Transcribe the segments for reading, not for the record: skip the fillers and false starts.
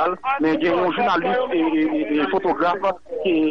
l'hôpital, mais il y a un journaliste et photographe qui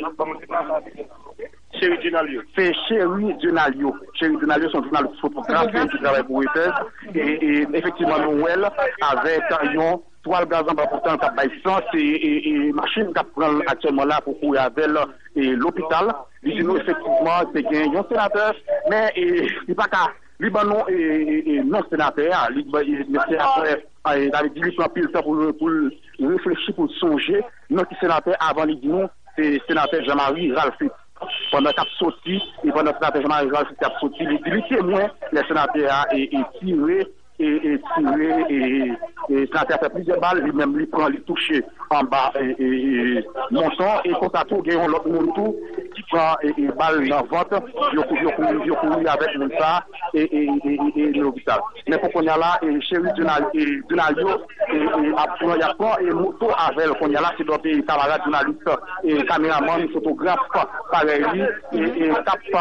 c'est Chéri Dunalio. Chéri Dunalio, son journaliste photographe qui travaille pour Reuters. Et effectivement, Noël, avec un toile gazon pourtant qui a c'est machine qui prend actuellement là pour courir avec l'hôpital. Il dit nous, effectivement, c'est un sénateur, mais il n'est pas qu'à Libanon et non sénateur. Mais après, il avait dit qu'il prend pile temps pour réfléchir, pour songer. Notre sénateur, avant, il dit non, c'est sénateur Jean-Marie Ralph. Pendant qu'il a sorti, et pendant que le sénateur Jean-Marie Ralph a sorti, les témoins, les sénateurs et tiré. Et sénateur fait plusieurs balles, lui-même lui prend, lui toucher en bas montant et quand à tout, il y a l'autre monde tout qui prend balle dans le ventre, il couru avec le ça et l'hôpital. Mais pour qu'on y a là, Chéri Dunalio, il apprend et moto avec qu'on y a là, c'est d'autres camarades journalistes et caméramans, photographes, pareil, et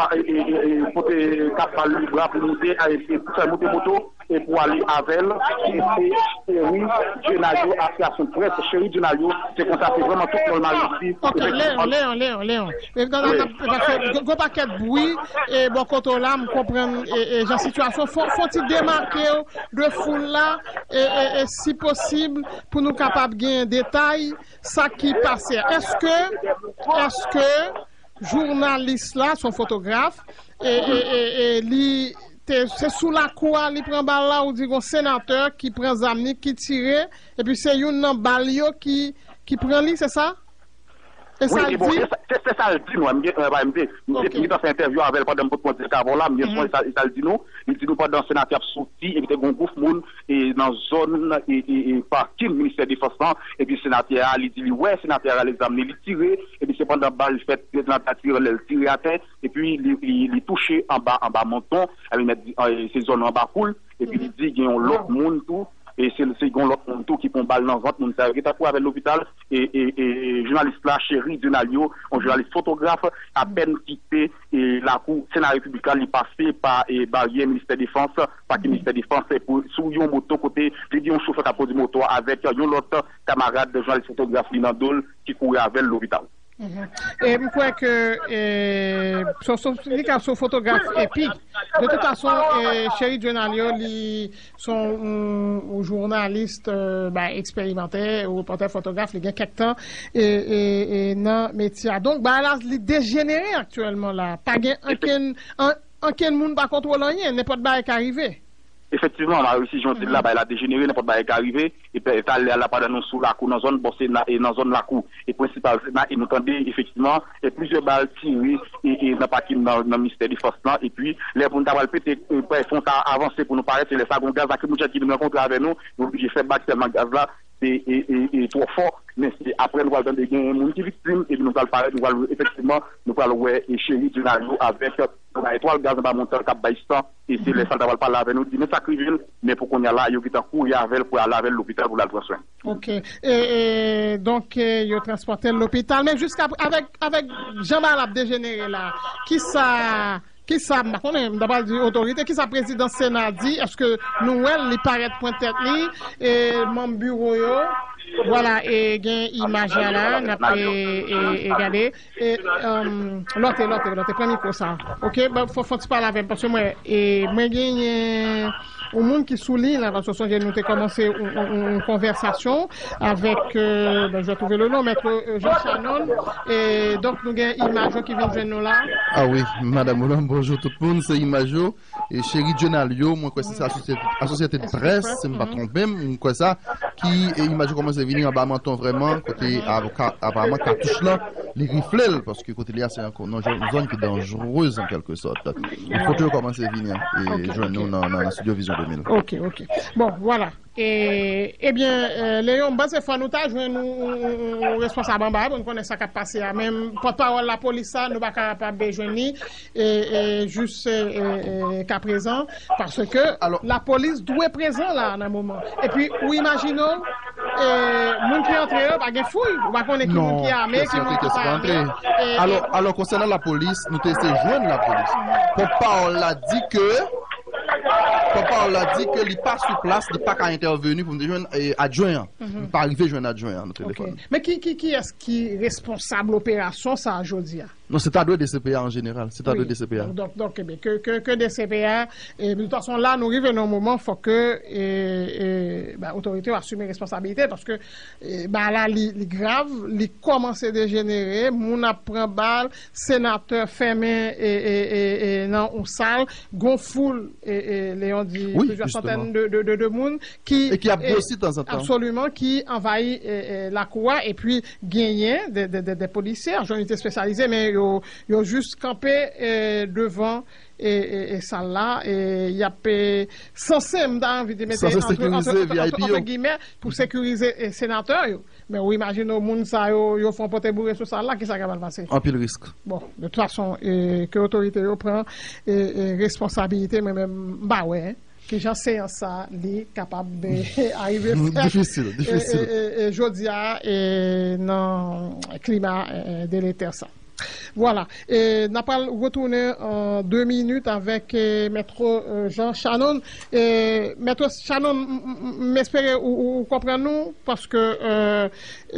cap le bras pour monter, pour faire monter moto. Et pour aller avec elle, c'est Chéri Dunalio a fait à son presse. Chéri Dunalio, c'est comme ça, c'est vraiment tout normal ici. Ok, Léon. Il y a un paquet de bruit, et bon, quand on l'a, on comprend, et la situation, faut-il démarquer de foule là, et si possible, pour nous capables de gagner un détail, ça qui passait. Est-ce que journaliste là, son photographe, et c'est sous la cour, il prend balle là, ou dit un sénateur qui prend Zamni, qui tire, et puis c'est une balio qui prend lui, c'est ça? Et ça oui, bon, c'est ça le dit, nous, il dans cette interview avec pendant un peu de temps avant là, ça le dit nous, il dit nous pendant le sénateur sorti, et puis il y a un groupe monde et dans zone et parking ministère des Forces, et puis le sénateur il dit ouais, sénateur a l'examen, il tire, et puis c'est pendant balle fait le sénateur tire à terre, et puis il touche en bas menton, il met ces zones en bas cool, et puis il dit qu'il y a l'autre monde tout. Et c'est l'autre monde qui prend balle dans le ventre, nous avons été avec l'hôpital, et journaliste là, Chéri Dunalio, un journaliste photographe, à peine quitté, et la cour Sénat républicain, il passé par barrière ministère de Défense, par le ministère de Défense, sous une moto côté, j'ai dit un chauffeur qui a posé moto avec un autre camarade de journaliste photographe, Linandol, qui courait avec l'hôpital. Et je crois que son photographe épique. De toute façon, Chéri Dunalio, son journaliste expérimenté, ou reporter photographe, il y a quelques temps, et dans le métier. Donc, là, il est dégénéré actuellement. Là. Pas aucun monde ne contrôle rien, n'importe quoi qui arrive. Effectivement, la réussi là, elle a dégénéré, n'importe quoi qui est arrivé, et puis elle a pas dans sous la cour, dans zone bossée et dans zone la cour. Et principal, il nous tendait effectivement, et plusieurs balles tirées, et n'a pas dans le ministère des Forces, et puis, les pour nous avoir pété, font avancer pour nous paraître, c'est les seconds gaz, qui nous rencontrent avec nous, j'ai fait battre tellement gaz là, et trop fort, mais après nous allons donner un monde qui est victime, et nous allons parler, nous allons effectivement, nous allons voir Chéri Dunalio avec la étoile gaz dans montant cap Baïstan, et c'est les centres d'avoir parlé avec nous, dit mais ça criville, mais pour qu'on y a là, il y a un coup, il y a pour aller avec l'hôpital pour la droit soin. Ok, et donc, il a transporté l'hôpital, mais jusqu'à, avec Jean-Marie dégénéré là, qui ça, on est d'abord dit autorité, qui ça président Sénat dit, est-ce que nous, il paraît point tête et mon bureau, voilà, et gain image là, n'a pas regardé, et l'autre, premier pour ça. Ok, faut parler avec, parce que moi, gagne, au monde qui souligne, là, parce que nous avons commencé une conversation avec, je vais trouver le nom, maître Jean Shannon, et donc nous avons Imajo qui vient de nous là. Ah oui, Madame Oulam, bonjour tout le monde, c'est Imajo, et Chéri Dunalio, moi, c'est la société de presse, c'est pas trompé, quoi ça, qui, et Imajo commence à venir en bas menton vraiment, côté avocat, apparemment, cartouche là, les rifles, parce que côté là, c'est une zone qui est dangereuse en quelque sorte. Il faut que commence à venir, et joindre nous dans la studio Vision 2000. Ok. Bon, voilà. Eh bien, Léon, c'est fois nous avons responsable en bas, on connaît ça qui a passé. Même porte-parole la police, nous ne sommes pas capables de joindre, et juste qu'à présent, parce que la police doit être présente là, dans un moment. Et puis, ou imaginons, moun qui entre eux, pas de fouille, ou pas qu'on est qui moun qui est armé, qui moun qui est armé. Alors, concernant la police, nous testons joindre la police. Porte-parole a dit que Papa l'a dit que il pas sur place, il pas qu'à intervenir pour me dire adjoint. Il pas arrivé joindre adjoint au téléphone. Mais qui est-ce qui est responsable l'opération ça aujourd'hui? Non, c'est à deux des CPA en général. C'est à deux des CPA. Donc que des CPA. Et de toute façon, là, nous arrivons à un moment, il faut que l'autorité assume les responsabilités parce que là, il grave, il commence à dégénérer, mon apprend balle, sénateur fermé et non, on salle, gonfoule et Léon dit plusieurs centaines de monde qui a aussi de temps en temps. Absolument, qui envahit la cour et puis gagne des policiers, en unité spécialisée, mais ils ont juste campé devant et ça là et il y a censé envie de mettre entre guillemets pour sécuriser les sénateurs mais on imagine au monde ça ils font porter bourré sur ça là qui ça va passer en pile risque. Bon de toute façon que l'autorité prend responsabilité mais même que j'en sais ça est capable d'arriver difficile et jodia et non climat délétère ça. Voilà. Et n'a pas retourné en 2 minutes avec Maître Jean Shannon. Maître Shannon, m'espérer ou comprendre-nous parce que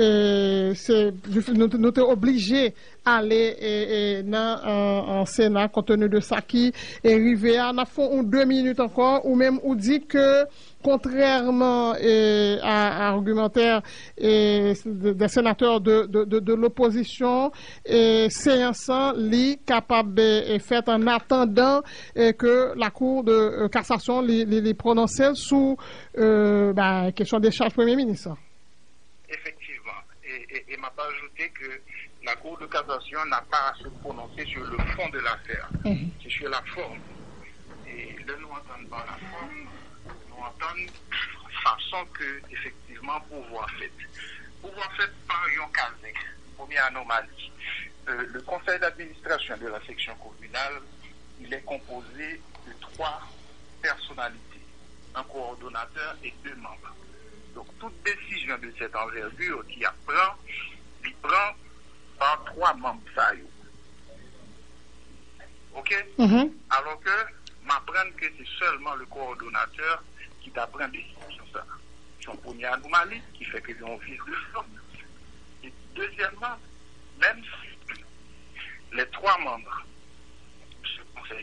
nous sommes obligés aller en Sénat compte tenu de ça qui est arrivé à la fin 2 minutes encore ou même ou dit que contrairement à argumentaire des sénateurs de l'opposition, séance li capable de faire en attendant que la Cour de cassation les prononce sous question des charges Premier ministre. Effectivement. Et m'a pas ajouté que la Cour de cassation n'a pas à se prononcer sur le fond de l'affaire. C'est sur la forme. Et là, nous entendons par la forme, nous entendons façon que, effectivement, pouvoir fait. Pouvoir fait par Yon Kazek, première anomalie. Le conseil d'administration de la section communale, il est composé de 3 personnalités, un coordonnateur et 2 membres. Donc, toute décision de cette envergure qui apprend, il prend par 3 membres. Ça y est. OK? Alors que, m'apprendre que c'est seulement le coordonnateur qui t'apprend des décisions. Ça. C'est une première anomalie qui fait que l'on vise de forme. Et deuxièmement, même si les 3 membres de ce conseil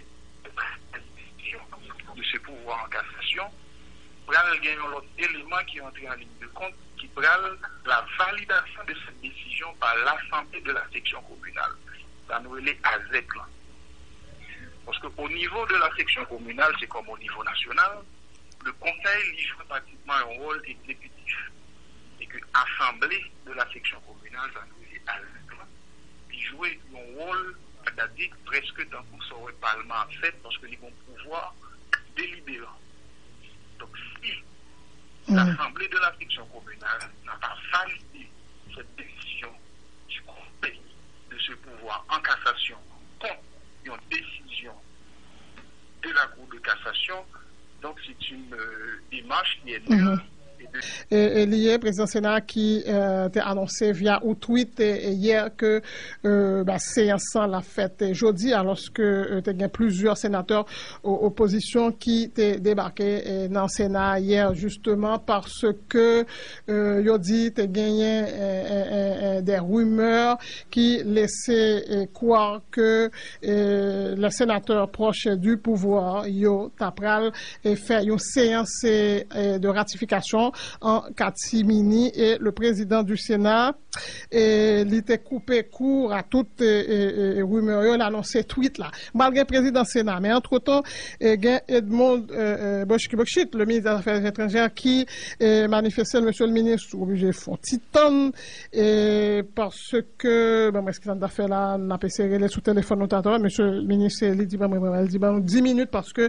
de ce pouvoir en cassation prennent l'autre élément qui est entré en ligne de compte, qui prend la validation de cette décision par l'Assemblée de la section communale. Ça nous relève à ZEC. Parce qu'au niveau de la section communale, c'est comme au niveau national, le conseil il joue pratiquement un rôle exécutif. Et que l'Assemblée de la section communale, ça nous relève à ZEC. Il joue un rôle, c'est-à-dire presque dans tout son parlement en fait, parce qu'ils vont pouvoir délibérer. Donc si l'Assemblée de la section communale n'a pas validé cette décision du conseil de ce pouvoir en cassation contre une décision de la Cour de cassation, donc c'est une démarche qui est nulle. Et lié président Sénat qui t'a annoncé via ou tweet hier que séance la fête jeudi alors que tu as plusieurs sénateurs opposition qui t'ont débarqué dans le Sénat hier justement parce que yo dit tu gagné des rumeurs qui laissaient croire que les sénateurs proches du pouvoir yo t'apral fait une séance de ratification en catimini et le président du Sénat il était coupé court à toute rumeur il a annoncé tweet là malgré le président du Sénat mais entre temps Edmond Bochki-Bokchit le ministre des Affaires étrangères qui manifestait monsieur le ministre obligé font titan parce que est-ce qu'il a fait là n'a pas serré sous téléphone notamment monsieur le ministre il dit 10 minutes parce que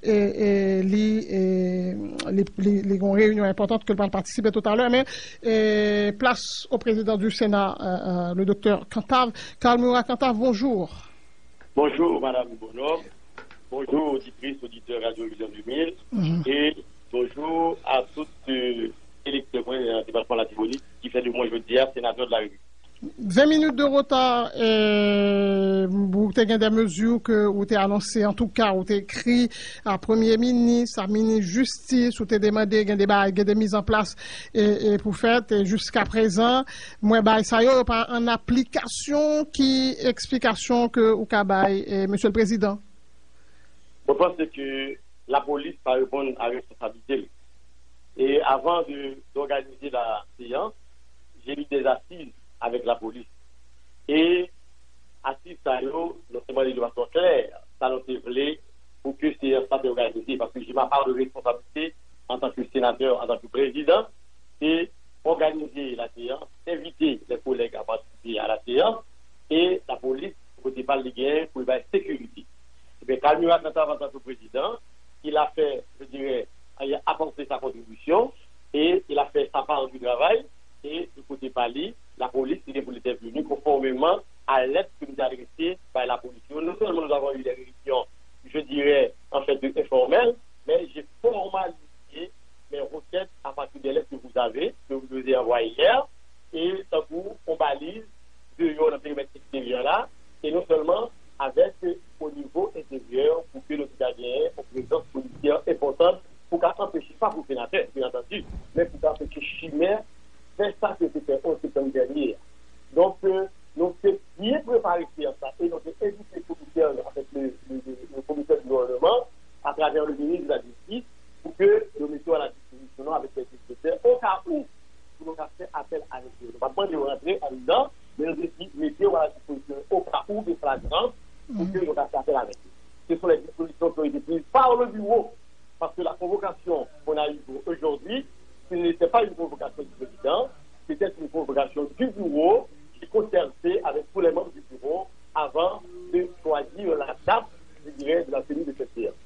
les réunions importantes que le parle participer tout à l'heure, mais place au président du Sénat, le docteur Cantave. Kalmoura Cantave, bonjour. Bonjour, Madame Bonhomme. Bonjour, auditrices, auditeurs Radio Vision 2000. Et bonjour à toutes électeurs du département de la Tibonite qui fait de moi, je veux dire, sénateur de la République. 20 minutes de retard tu as des mesures que ou tu annoncé, en tout cas, ou tu écrit à Premier ministre, à ministre Justice, ou tu demandé des mises en place et pour faire jusqu'à présent, moi, ça y est, pas en application qui explication que ou Kabaye, Monsieur le Président. Je pense que la police va répondre à responsabilité. Et avant d'organiser la séance, j'ai eu des assises avec la police. Et assises, ça y est, notamment de façon claire, ça nous développer pour que c'est ça soit organisé. Parce que j'ai ma part de responsabilité en tant que sénateur, en tant que président, et organiser la séance, inviter les collègues à participer à la séance, et la police, côté pas de guerre, pour la sécurité. Mais Kalmira Kanta, en tant que président, il a fait, je dirais, il a apporté sa contribution et il a fait sa part du travail. Et du côté Pali, la police est venue conformément à l'aide que nous a adressée par la police. Non seulement nous avons eu des réunions, je dirais, en fait, informelles, mais j'ai formalisé mes requêtes à partir des lettres que vous avez envoyées hier. Et ça vous, on balise dans le périmètre extérieur là, et non seulement avec au niveau intérieur pour que nos citoyens ont une présence policière importante pour qu'empêcher pas pour sénateur, bien entendu, mais pour qu'empêcher chimère faire ça que c'était au septembre dernier. Donc, nous sommes bien préparés à ça et nous avons évité les commissaires avec le commissaire du gouvernement à travers le ministre de la Justice pour que nous mettions à la disposition avec les secrétaires au cas où nous avons fait appel à eux. Nous ne pouvons pas rentrer en dedans, mais nous mettons à la disposition au cas où des flagrances pour que nous avons fait appel avec eux. Ce sont les dispositions qui ont été prises par le bureau, parce que la convocation qu'on a eue aujourd'hui, ce n'était pas une convocation du président, c'était une convocation du bureau qui concertait avec tous les membres du bureau avant de choisir la date, je dirais, de la tenue de cette séance.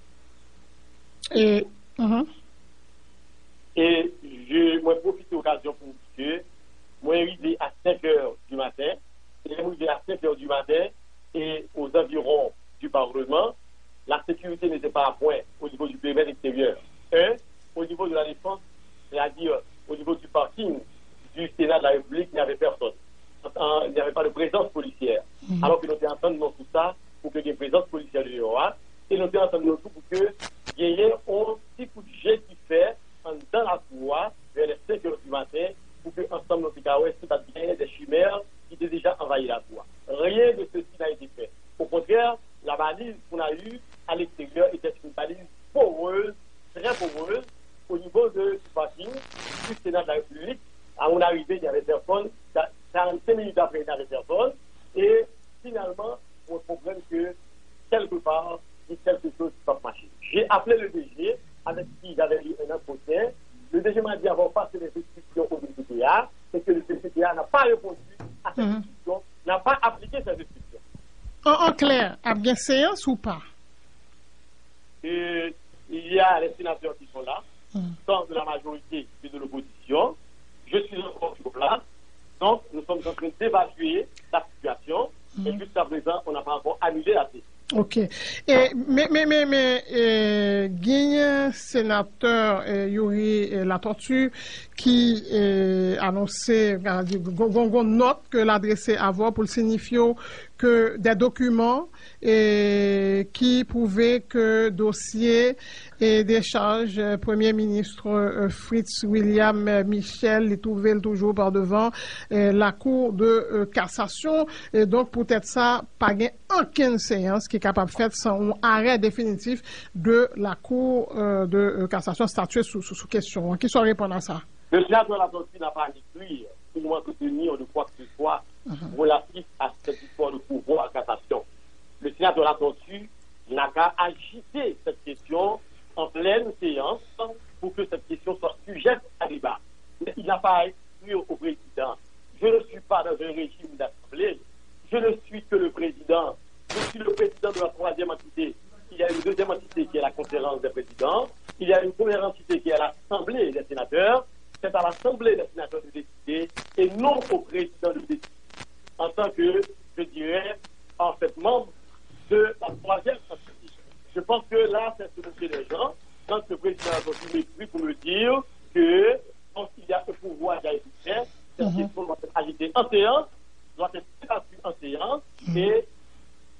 Et je profite de l'occasion pour dire que moi, arrivé à 5 h du matin, et arrivé à 5 h du matin, et aux environs du Parlement, la sécurité n'était pas à point au niveau du périmètre extérieur. Au niveau de la défense, c'est-à-dire au niveau du parking du Sénat de la République, il n'y avait personne. Il n'y avait pas de présence policière. Alors que nous étions en train de tout ça pour qu'il y ait une présence policière de l'État. Et nous étions en train de tout pour que il y ait un petit coup de jet qui fait dans la cour vers les 5 h du matin pour que ensemble nous puissions bien des chimères qui étaient déjà envahi la cour. Rien de ceci n'a été fait. Au contraire, la balise qu'on a eue à l'extérieur était une balise poreuse, très poreuse, au niveau du parking du Sénat de la République. À mon arrivée, il y avait personne. 45 minutes après, il n'y avait personne. Et finalement, on comprend que quelque part, il y a quelque chose qui va marcher. J'ai appelé le DG, avec qui j'avais eu un entretien. Le DG m'a dit avoir passé des instructions au BCTA, et que le BCTA n'a pas répondu à cette instruction, n'a pas appliqué cette instruction. En clair, a bien séance ou pas? Il y a les sénateurs qui sont là, tant de la majorité que de l'opposition. Je suis encore sur place. Donc, nous sommes en train d'évaluer la situation. Et jusqu'à présent, on n'a pas encore annulé la session. Ok. Mais, Guigne, sénateur Yuri La Tortue, qui annonçait, note que l'adressé à voir pour signifier que des documents qui prouvaient que dossier et des charges, Premier ministre Fritz William Michel les trouvait toujours par devant la Cour de cassation. Et donc, peut-être ça, pas aucune séance qui est capable de faire sans un arrêt définitif de la Cour de cassation statuée sous question. Qui soit répondre à ça? Le sénateur de la Tortue n'a pas écrit pour nous soutenir de quoi que ce soit relatif à cette histoire de pouvoir à cassation. Le sénateur de la Tortue n'a qu'à agiter cette question en pleine séance pour que cette question soit sujette à débat. Mais il n'a pas écrit au président. Je ne suis pas dans un régime d'assemblée. Je ne suis que le président. Je suis le président de la troisième entité. Il y a une deuxième entité qui est la conférence des présidents. Il y a une première entité qui est l'Assemblée des sénateurs. C'est à l'Assemblée des sénateurs de décider et non au président de décider. En tant que, je dirais, en fait, membre de la troisième entité. Je pense que là, c'est ce que les gens, quand le président a continué pour me dire que, quand il y a un pouvoir qui a été fait, cette question doit être agitée en séance, doit être débattue en séance, et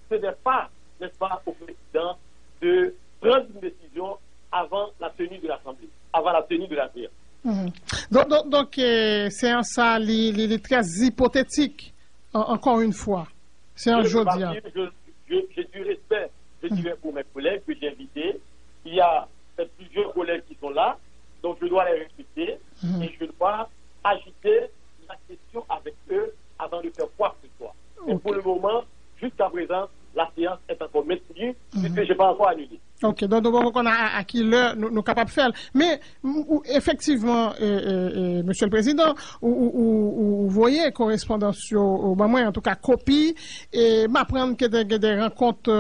ce n'est pas, n'est-ce pas, au président de prendre une décision avant la tenue de l'Assemblée, avant la tenue de la séance. Donc c'est un ça, les très hypothétique, encore une fois. C'est un jeudi. J'ai du respect, je dirais, pour mes collègues que j'ai invités. Il y a plusieurs collègues qui sont là, donc je dois les respecter et je dois agiter la question avec eux avant de faire quoi que ce soit. Et pour le moment, jusqu'à présent, la séance est encore maintenue puisque je n'ai pas encore annulé. Ok, donc on a acquis l'heure, nous capables de faire. Mais effectivement, Monsieur le Président, vous voyez correspondance au moi en tout cas copie et m'apprendre que des rencontres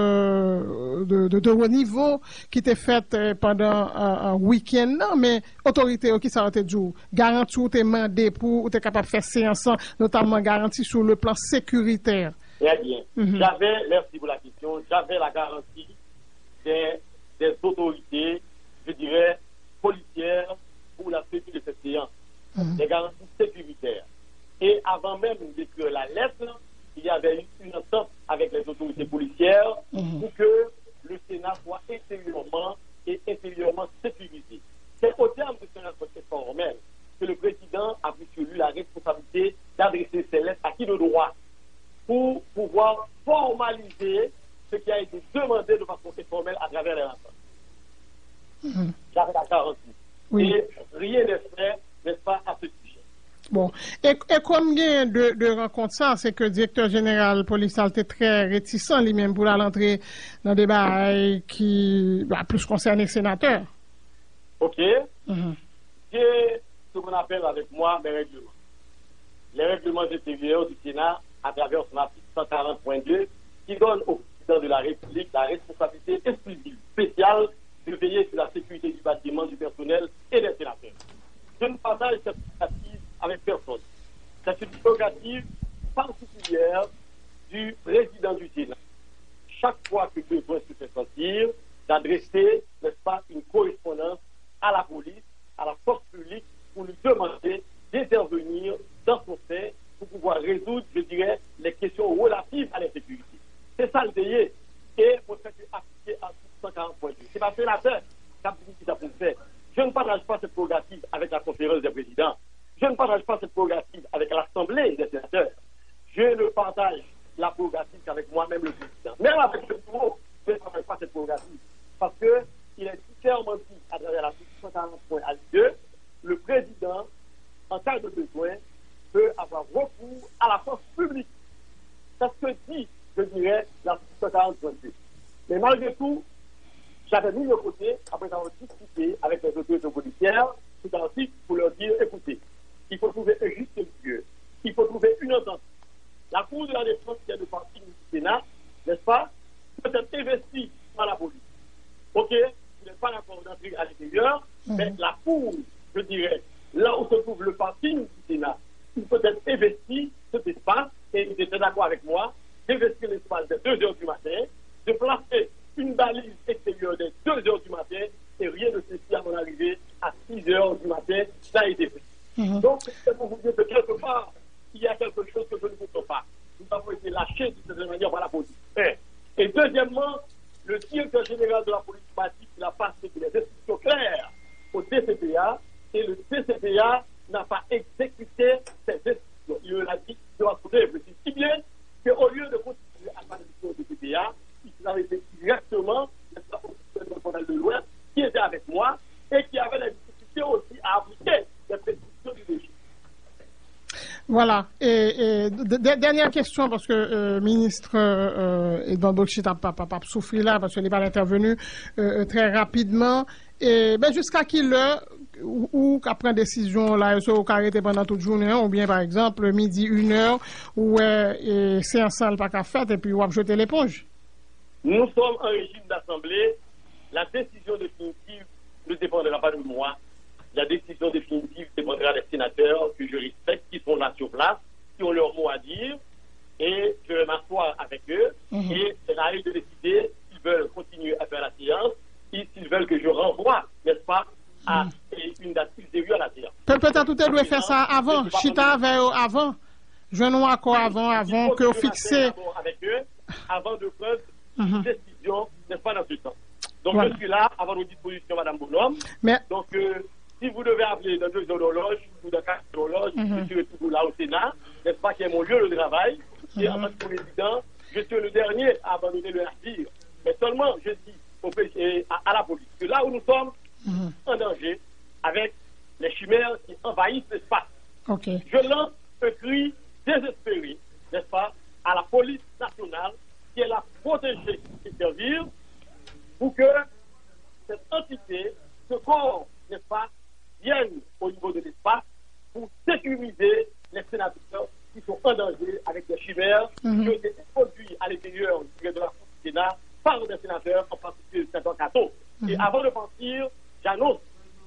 de haut niveau qui étaient faites pendant un week-end, non, mais autorité qui ça été dit garantie ou t'es mandé pour ou t'es capable de faire séance, notamment garantie sur le plan sécuritaire. Très bien. Merci pour la question, j'avais la garantie des autorités, je dirais, policières pour la tenue de cette séance, des garanties sécuritaires. Et avant même d'écrire la lettre, il y avait eu une entente avec les autorités policières pour que le Sénat soit intérieurement sécurisé. C'est au terme de ce rencontre formel que le président a pris sur lui la responsabilité d'adresser ces lettres à qui de droit pour pouvoir formaliser ce qui a été demandé de façon informelle à travers les rencontres. J'avais la garantie. Oui. Et rien n'est fait, n'est-ce pas, à ce sujet. Bon. Et combien de rencontres ça? C'est que le directeur général police était très réticent lui-même pour l'entrée dans des débat qui plus concerné les sénateurs. OK. J'ai ce qu'on appelle avec moi mes règlements. Les règlements intérieurs du Sénat à travers son article 140.2 qui donne au président de la République la responsabilité exclusive, spéciale de veiller sur la sécurité du bâtiment, du personnel et des sénateurs. Je ne partage cette prérogative avec personne. C'est une prérogative particulière du président du Sénat. Chaque fois que besoin se fait sentir, d'adresser, n'est-ce pas, une correspondance à la police, à la force publique, pour lui demander d'intervenir dans son sein pour pouvoir résoudre, je dirais, les questions relatives à l'insécurité. C'est ça le veiller. Et pour faire appliquer à 140.2. C'est pas sénateur qui ça pour faire. Je ne partage pas cette prérogative avec la conférence des présidents. Je ne partage pas cette prérogative avec l'Assemblée des sénateurs. Je ne partage la prérogative qu'avec moi-même le président. Même avec le bureau, je ne partage pas cette prérogative. Parce que il est clairement dit à travers l'article 140.2, le président, en cas de besoin, peut avoir recours à la force publique. C'est ce que dit, je dirais, l'article 140.2. Mais malgré tout, j'avais mis de côté, après avoir discuté avec les autorités policières, tout l'article pour leur dire, écoutez, il faut trouver un juste milieu, il faut trouver une entente. La Cour de la défense qui est le parti du Sénat, n'est-ce pas, peut être investie par la police. Ok, je n'ai pas d'accord d'entrer à l'intérieur, mais la Cour, je dirais, là où se trouve le parti du Sénat, il peut être investi cet espace, et il était d'accord avec moi, d'investir l'espace de 2 heures du matin, de placer une balise extérieure de 2 heures du matin, et rien de ceci à mon arrivée à 6 heures du matin, ça a été fait. Donc, c'est pour vous dire que quelque part, il y a quelque chose que je ne comprends pas. Nous avons été lâchés de cette manière par la police. Et deuxièmement, le directeur général de la police m'a dit qu'il a passé des instructions claires au DCPA, et le DCPA n'a pas exécuté ces instructions. Il l'a dit, il doit trouver le précis. Si bien qu'au lieu de continuer à faire des instructions au DCPA, il avait été directement au de l'Ouest, qui était avec moi, et qui avait la difficulté aussi à appliquer les prescriptions du régime. Voilà. Et dernière question, parce que le ministre Edouard Bochit n'a pas souffert là, parce qu'il n'est pas intervenu très rapidement. Et jusqu'à quelle heure ou qu'après décision là, il sera arrêté pendant toute journée, ou bien par exemple midi 1h, où c'est un salle pas qu'à faire, et puis on va jeter l'éponge. Nous sommes en régime d'assemblée. La décision définitive ne dépendra pas de moi. La décision définitive dépendra des sénateurs que je respecte, qui sont là sur place, qui ont leur mot à dire, et je vais m'asseoir avec eux, et c'est à eux de décider s'ils veulent continuer à faire la séance, et s'ils veulent que je renvoie, n'est-ce pas, à une date ultérieure à la séance. Peut-être tout le monde faire ça avant, chita avant, je n'ai encore avant que vous fixez. Avec eux, avant de prendre décision, n'est-ce pas, dans ce temps. Donc, Voilà. je suis là, à votre disposition, Madame Bonhomme. Mais, Donc, si vous devez appeler dans 2 horloges ou dans 4 horloges, je serai toujours là au Sénat, n'est-ce pas, qui est mon lieu de travail. Et en tant que président, je suis le dernier à abandonner le navire. Mais seulement, je dis à la police que là où nous sommes en danger, avec les chimères qui envahissent l'espace, ok. je lance un cri désespéré, n'est-ce pas, à la police nationale qui est la protéger et servir pour que cette entité, ce corps, n'est-ce pas, vienne au niveau de l'espace pour sécuriser les sénateurs qui sont en danger avec des chimères qui ont été introduits à l'intérieur de la Cour du Sénat par des sénateurs, en particulier le sénateur Cato. Et avant de partir, j'annonce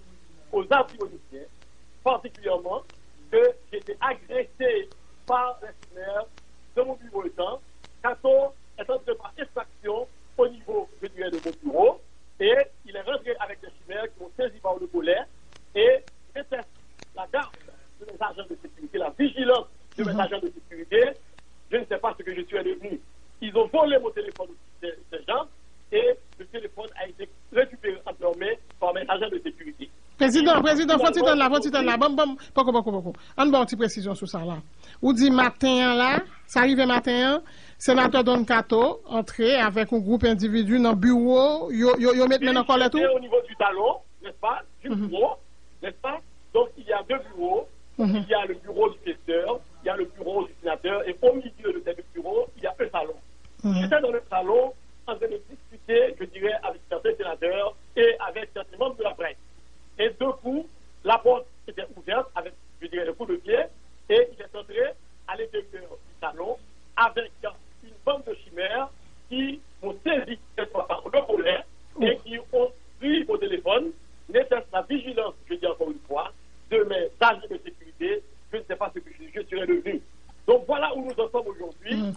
aux anti-moniciens, particulièrement, que j'ai été agressé par les chimères de mon bureau étant. Cato est en train de faire extraction au niveau, je dirais, de mon bureau, et il est rentré avec des chimères qui m'ont saisi par le collet, et je teste la garde de mes agents de sécurité, la vigilance de mes agents de sécurité. Je ne sais pas ce que je suis devenu. Ils ont volé mon téléphone ces gens, et le téléphone a été récupéré entre leurs mains par mes agents de sécurité. Président, faut-il là, bon, beaucoup. On va une petite précision sur ça là. Ou dit matin là, ça arrive matin, sénateur Don Cato entré avec un groupe individu dans le bureau, yo met maintenant quoi là tout? Au niveau du talon, n'est-ce pas, du bureau, n'est-ce pas? Donc il y a 2 bureaux, il y a le bureau du questeur, il y a le bureau du sénateur, et au milieu de ces 2 bureaux, il y a un salon. J'étais dans le salon en train de discuter, je dirais, avec certains sénateurs et avec certains membres de la presse. Et deux coups, la porte était ouverte avec, je dirais, le coup de pied, et il est entré à l'intérieur du salon avec une bande de chimères qui m'ont saisi cette fois par le collet et qui ont pris au téléphone. N'était-ce la vigilance, je dis encore une fois, de mes agents de sécurité, je ne sais pas ce que je serais devenu. Donc voilà où nous en sommes aujourd'hui.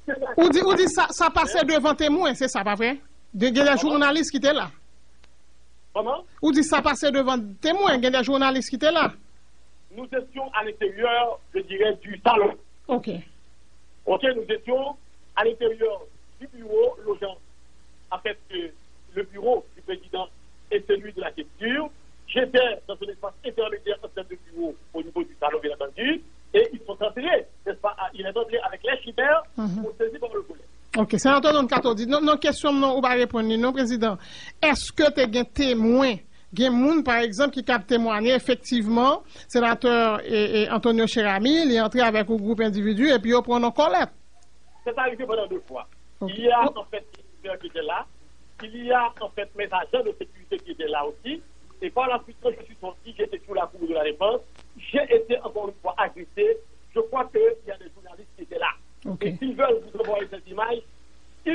Ou dit ça passait devant témoin, c'est ça, pas vrai? Il y a des journalistes qui étaient là. Comment? Ou dit ça passait devant témoin, il y a des journalistes qui étaient là. Nous étions à l'intérieur, je dirais, du salon. Ok. Ok, nous étions à l'intérieur du bureau, logeant. En fait, le bureau du président et celui de la question. J'étais dans un espace intermédiaire entre les 2 bureaux au niveau du salon, bien entendu, et ils sont entrés, n'est-ce pas? Il est entré avec les chimères pour saisir par le collet. Ok, sénateur Don Cato dit, non, question, non, ou pas répondre, non, président. Est-ce que tu as un témoin, un monde, par exemple, qui a témoigné, effectivement, sénateur et Antonio Cherami, il est entré avec un groupe individu et puis il prend en collecte? C'est arrivé pendant 2 fois. Okay. Il y a en fait des chimères qui étaient là, il y a en fait mes agents de sécurité qui étaient là aussi, et par la suite, quand je suis sorti, j'étais sur la cour de la défense, j'ai été encore une fois agressé. Je crois qu'il y a des journalistes qui étaient là. Okay. Et s'ils veulent vous envoyer cette image,